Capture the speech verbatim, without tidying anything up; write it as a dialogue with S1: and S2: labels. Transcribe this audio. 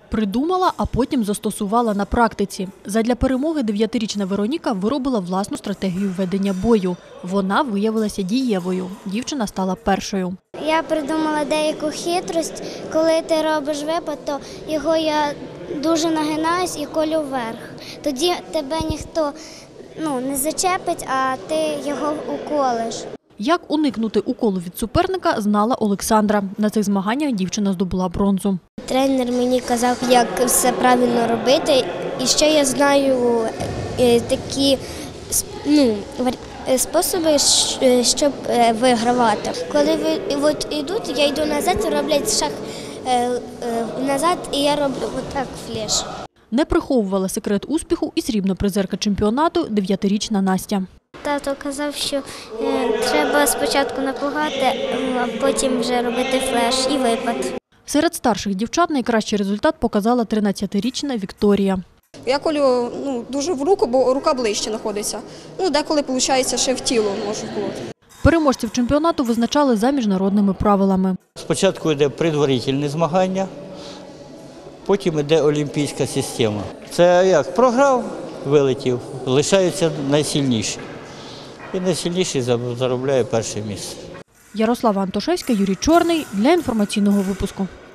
S1: Придумала, а потім застосувала на практиці. Задля перемоги дев'ятирічна Вероніка виробила власну стратегію ведення бою. Вона виявилася дієвою. Дівчина стала першою.
S2: Я придумала деяку хитрость. Коли ти робиш випад, то його я дуже нагинаюсь і колю вверх. Тоді тебе ніхто ну, не зачепить, а ти його уколиш.
S1: Як уникнути уколу від суперника, знала Олександра. На цих змаганнях дівчина здобула бронзу.
S2: Тренер мені казав, як все правильно робити, і ще я знаю такі ну, способи, щоб вигравати. Коли ви йдуть, я йду назад, роблять шаг назад, і я роблю отак флеш.
S1: Не приховувала секрет успіху і срібна призерка чемпіонату дев'ятирічна Настя.
S2: Тато казав, що треба спочатку напугати, а потім вже робити флеш і випад.
S1: Серед старших дівчат найкращий результат показала тринадцятирічна Вікторія.
S3: Я колю ну, дуже в руку, бо рука ближче знаходиться. Ну, деколи, виходить, ще в тіло може бути.
S1: Переможців чемпіонату визначали за міжнародними правилами.
S4: Спочатку йде предварительне змагання, потім йде олімпійська система. Це як? Програв, вилетів, лишаються найсильніші. І найсильніший заробляє перше місце.
S1: Ярослава Антошевська, Юрій Чорний для інформаційного випуску.